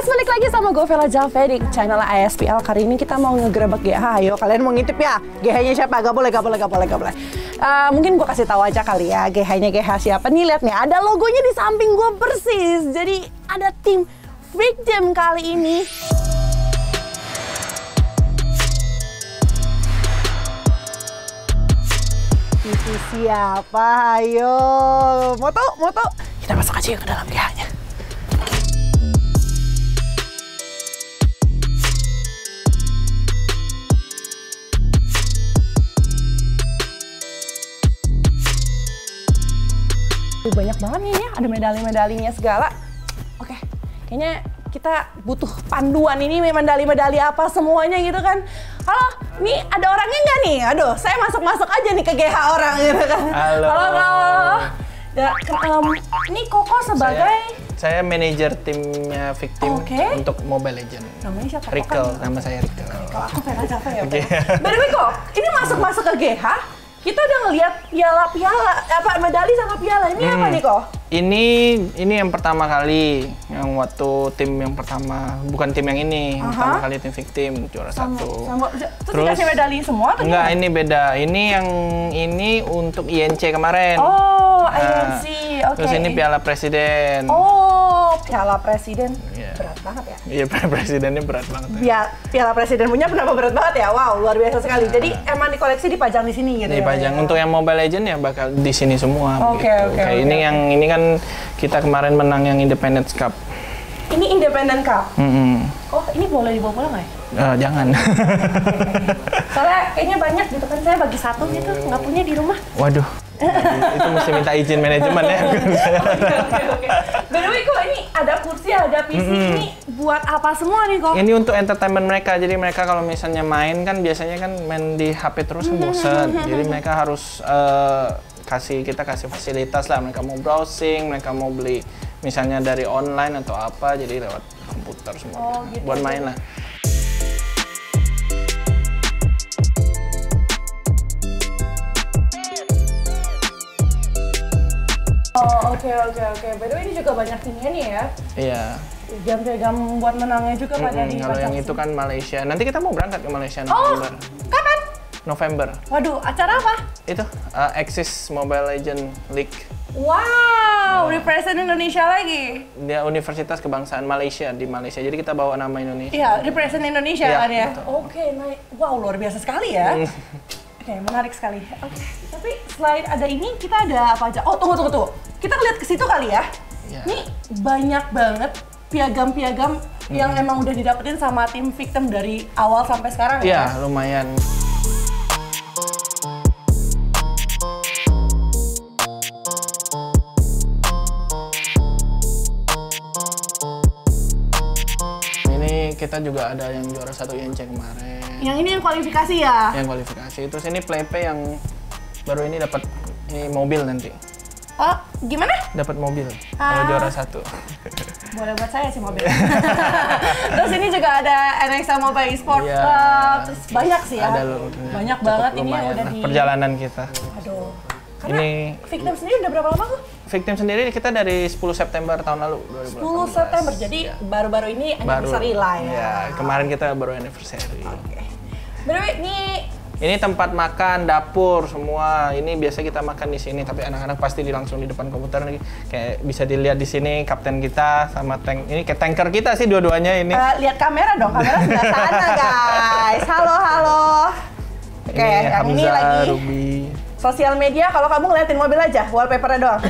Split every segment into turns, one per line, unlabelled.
balik lagi sama gue Vela Jave di channel ISPL. Kali ini kita mau ngegerebek GH. Ayo kalian mau ngintip ya? GH-nya siapa? Gak boleh. Mungkin gue kasih tahu aja kali ya, GH-nya GH siapa. Nih lihat nih, ada logonya di samping gue persis. Jadi ada tim Victim kali ini. Itu siapa? Ayo, mau tau? Kita masuk aja yuk ke dalam GH-nya. Banyak banget nih ya, ada medali-medalinya segala. Oke, kayaknya kita butuh panduan ini, medali-medali apa semuanya gitu kan. Halo, nih ada orangnya nggak nih? Aduh, saya masuk aja nih ke GH orang gitu kan. Halo. Ya, ini Koko sebagai...
Saya manajer timnya Victim untuk Mobile Legends.
Namanya siapa?
Rikel, nama saya Rikel.
Kalau aku Vela Jave ya. By the way kok, ini masuk ke GH, kita udah ngeliat piala, medali sama piala. Ini apa nih kok?
Ini yang pertama kali, yang waktu tim yang pertama, bukan tim yang ini, pertama kali tim Victim juara satu.
Terus dikasih medali semua?
Enggak, ini beda. Ini yang ini untuk INC kemarin.
Oh, INC, oke.
Terus ini Piala Presiden.
Oh, Piala Presiden. Berat banget ya?
Iya, presidennya berat banget.
Ya, Piala Presiden punya kenapa berat banget ya? Wow, luar biasa sekali. Jadi emang dikoleksi dipajang di sini gitu.
Dipajang. Untuk yang Mobile Legends ya bakal di sini semua.
Oke.
Ini kan kita kemarin menang yang Independence Cup.
Ini Independent Cup? Oh, ini boleh dibawa pulang nggak ya?
Jangan.
Soalnya kayaknya banyak gitu kan, saya bagi satu gitu, nggak punya di rumah.
Waduh, itu mesti minta izin manajemen ya.
Oke. By the way kok, ini ada kursi, ada PC, ini buat apa semua nih kok?
Ini untuk entertainment mereka, jadi mereka kalau misalnya main kan biasanya kan main di HP terus kan bosen. Jadi mereka harus kita kasih fasilitas lah, mereka mau browsing, mereka mau beli misalnya dari online atau apa, jadi lewat komputer semua gitu. Buat main lah.
Oh, oke. By the way, ini juga banyak ininya nih ya?
Iya.
Jam-jam buat menangnya juga pada di
kalau yang itu kan Malaysia. Nanti kita mau berangkat ke Malaysia November.
Kapan?
November.
Waduh, acara apa?
Itu Axis Mobile Legends League.
Wow, represent Indonesia lagi.
Dia Universitas Kebangsaan Malaysia di Malaysia. Jadi kita bawa nama Indonesia.
Iya, represent Indonesia kan ya.
Betul.
Oke, wow, luar biasa sekali ya. Oke, menarik sekali. Oke, tapi selain ada ini, kita ada apa aja? Oh, tunggu. Kita lihat ke situ kali ya. Ini banyak banget piagam-piagam yang emang udah didapetin sama tim Victim dari awal sampai sekarang ya?
Iya, lumayan. Ini kita juga ada yang juara satu INC kemarin.
Yang ini yang kualifikasi ya?
Yang kualifikasi. Terus ini Plaype yang baru ini dapat mobil nanti.
Oh, gimana?
Dapat mobil kalau juara satu.
Boleh buat saya sih mobil. Terus ini juga ada NXA Mobile Esports Club. Terus banyak sih ya. Banyak banget ini yang udah di
perjalanan kita.
Aduh. Karena
ini
Victim sendiri udah berapa lama kok?
Victim sendiri kita dari 10 September tahun lalu.
10 September, jadi baru-baru ini anniversary lah ya.
Iya, kemarin kita baru anniversary.
Oke. By the way,
ini tempat makan, dapur, semua. Ini biasa kita makan di sini, tapi anak-anak pasti langsung di depan komputer nih. Kayak bisa dilihat di sini kapten kita sama tank. Ini kayak tanker kita sih dua-duanya ini.
Lihat kamera dong, kamera sebelah sana guys. Halo. Oke, yang ini lagi
Ruby.
Sosial media, kalau kamu ngeliatin mobil aja, wallpapernya doang.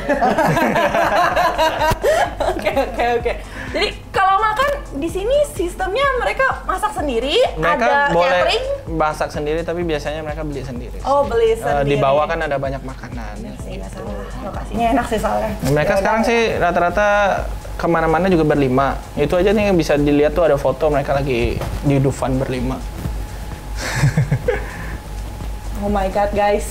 Oke. Jadi kalau makan di sini sistemnya mereka masak sendiri,
mereka
ada
boleh
catering?
masak sendiri, tapi biasanya mereka beli sendiri.
Oh, beli sendiri.
Di bawah kan ada banyak makanan.
Gitu. Lokasinya enak sih soalnya.
Mereka sekarang sih rata-rata kemana-mana juga berlima. Itu aja nih yang bisa dilihat tuh ada foto mereka lagi di Dufan berlima.
Oh my god guys.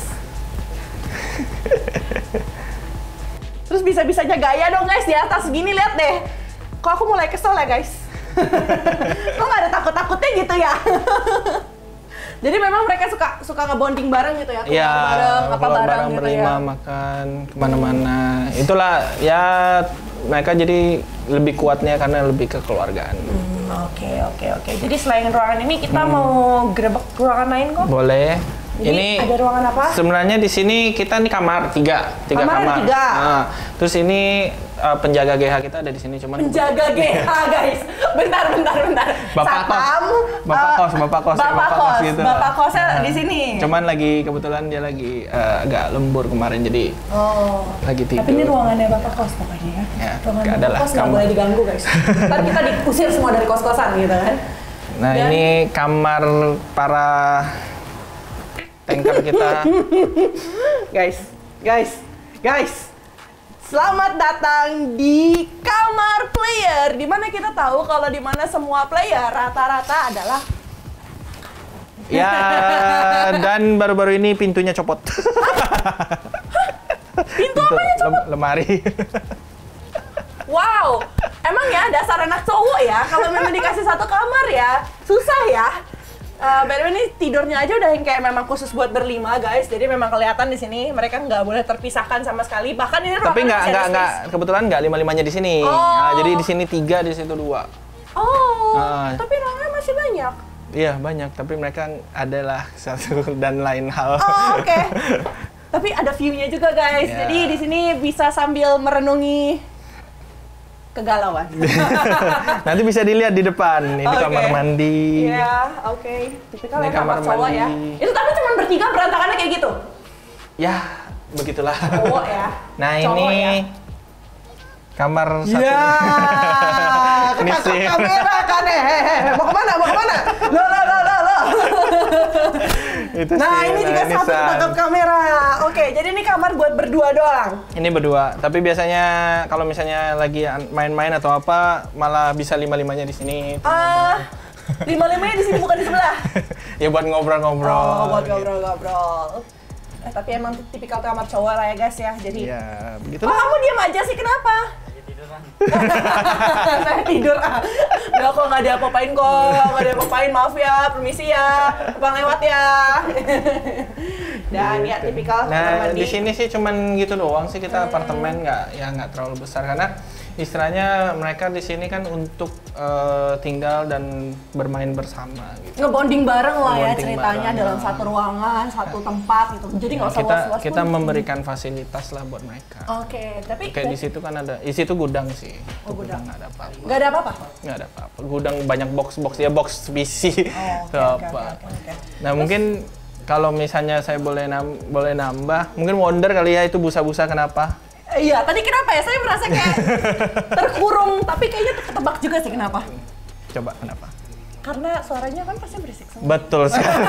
Terus bisa-bisanya gaya dong guys di atas gini, lihat deh. Kok aku mulai kesel ya guys. Kok nggak ada takut-takutnya gitu ya? Jadi memang mereka suka ngebonding bareng gitu ya?
Iya,
keluar bareng gitu
berlima,
ya?
makan kemana-mana. Itulah ya mereka jadi lebih kuatnya karena lebih kekeluargaan.
Oke. Jadi selain ruangan ini kita mau gerebek ruangan lain kok?
Boleh.
Jadi
ini
ada ruangan apa?
Sebenarnya di sini kita nih kamar tiga kamar.
Ada 3.
Nah, terus ini penjaga GH kita ada di sini cuman
Penjaga GH guys. Bentar.
Bapak kos gitu.
Bapak kosnya di sini.
Cuman lagi kebetulan dia lagi agak lembur kemarin jadi lagi tidur.
Tapi ini ruangannya Bapak kos pokoknya ya. Ruangan Bapak kos nggak boleh diganggu guys. Ntar kita diusir semua dari kos-kosan gitu kan.
Nah, ini kamar para tanker kita.
Guys. Selamat datang di kamar player, di mana kita tahu kalau di mana semua player rata-rata adalah
ya, dan baru-baru ini pintunya copot.
Pintu apanya copot?
Lemari.
Wow, emang ya dasar anak cowok ya, kalau memang dikasih satu kamar ya, susah ya. By the way, ini tidurnya aja udah yang kayak memang khusus buat berlima guys, jadi memang kelihatan di sini mereka nggak boleh terpisahkan sama sekali. Bahkan ini
tapi nggak kebetulan nggak lima-limanya di sini. Nah, jadi di sini 3, di situ 2.
Tapi ruangannya masih banyak.
Iya banyak, tapi mereka adalah satu dan lain hal.
Oke. Tapi ada view-nya juga guys, jadi di sini bisa sambil merenungi kegalauan.
Nanti bisa dilihat di depan. Ini kamar mandi.
Iya, Tipikal ini kamar cowok ya. Itu tapi cuma bertiga berantakannya kayak gitu?
Ya, begitulah.
Cowok ya.
Nah,
cowok
ini
ya.
kamar satu.
Ya,
Ini sih.
kamera kan mau kemana? Lo. Nah, ini juga satu tangkap kamera. Oke, jadi ini kamar buat berdua doang.
Ini berdua, tapi biasanya kalau misalnya lagi main-main atau apa, malah bisa 5-limanya di sini.
5-limanya di sini bukan di sebelah.
Ya buat ngobrol-ngobrol.
Buat ngobrol-ngobrol. Tapi emang tipikal kamar cowok lah ya guys ya. Jadi.
Ya, begitulah.
Kamu diam aja sih, kenapa? Saya tidur. Udah kok nggak diapa-apain maaf ya, permisi ya, bang lewat ya. Dan ya tipikal kamar mandi.
Di sini sih cuman gitu doang sih, kita apartemen nggak terlalu besar karena istilahnya mereka di sini kan untuk tinggal dan bermain bersama gitu.
Ngebonding bareng lah ya ceritanya dalam satu ruangan, satu tempat gitu. Jadi nggak usah was-was.
Kita memberikan fasilitas lah buat mereka.
Oke, tapi
kayak di situ kan ada, di situ gudang sih.
Gudang.
Nggak ada apa-apa.
Nggak ada apa-apa?
Nggak ada apa-apa. Gudang banyak box ya, box PC.
Oke.
Nah, mungkin kalau misalnya saya boleh nambah, mungkin wonder kali ya itu busa-busa kenapa?
Iya, tadi kenapa ya? Saya merasa kayak terkurung, tapi kayaknya ketebak juga sih kenapa.
Coba kenapa?
Karena suaranya kan pasti berisik semua.
Betul sekali.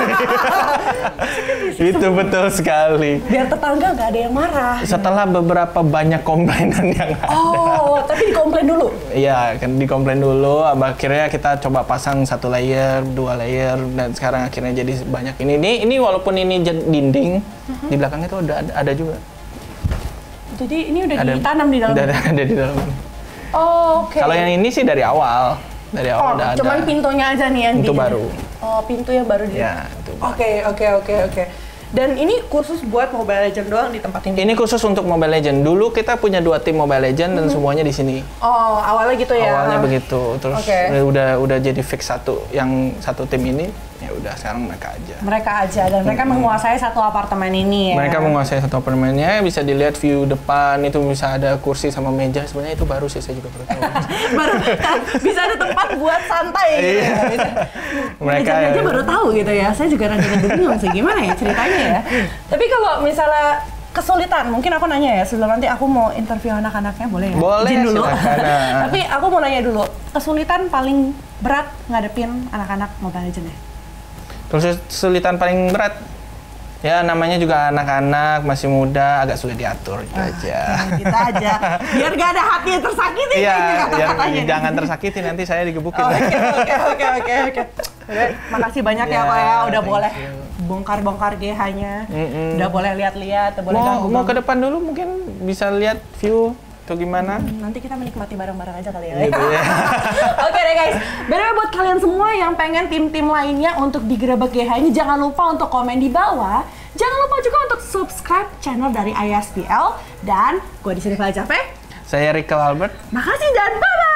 Itu betul sekali.
Biar tetangga nggak ada yang marah.
Setelah beberapa banyak komplainan yang ada.
Tapi dikomplain dulu?
Iya, kan dikomplain dulu. Akhirnya kita coba pasang 1 layer, 2 layer, dan sekarang akhirnya jadi banyak. Ini walaupun ini dinding, di belakangnya tuh ada juga.
Jadi ini udah ditanam di dalam?
Ada di dalam.
Oke.
Kalau yang ini sih dari awal. Udah ada.
Cuman pintunya aja nih yang
pintu baru.
Pintu yang baru di.
Ya, itu.
Oke. Dan ini khusus buat Mobile Legends doang di tempat ini?
Ini khusus untuk Mobile Legends. Dulu kita punya 2 tim Mobile Legends dan semuanya di sini.
Awalnya gitu ya?
Awalnya begitu. Terus udah jadi fix satu tim ini. Ya udah sekarang mereka aja. Dan mereka menguasai satu apartemen ini ya? Mereka menguasai satu apartemennya. Bisa dilihat view depan, itu bisa ada kursi sama meja. Sebenarnya itu baru sih, saya juga baru tahu.
Bisa ada tempat buat santai gitu ya? Mereka aja baru tahu gitu ya? Saya juga rada bingung sih, gimana ya ceritanya ya? Tapi kalau misalnya kesulitan, mungkin aku nanya ya, sebelum nanti aku mau interview anak-anaknya, boleh ya?
Boleh,
izin dulu.
Tapi
aku mau nanya dulu, kesulitan paling berat ngadepin anak-anak Mobile Legends ya?
Kesulitan paling berat? Ya namanya juga anak-anak, masih muda, agak sulit diatur gitu aja.
Gitu aja, biar gak ada hati yang tersakiti.
Iya, jangan tersakiti, nanti saya digebukin.
Oke. Makasih banyak ya Pak ya, udah boleh bongkar-bongkar GH-nya. Udah boleh lihat-lihat, boleh ganggu.
Mau ke depan dulu mungkin bisa lihat view Itu gimana?
Nanti kita menikmati bareng-bareng aja kali ya.
Gitu ya.
Oke deh guys, bener buat kalian semua yang pengen tim-tim lainnya untuk digerebek GH ini, jangan lupa untuk komen di bawah. Jangan lupa juga untuk subscribe channel dari ISPL. Dan gue di sini Fala Cafe.
Saya Rikel Albert.
Makasih dan bye-bye!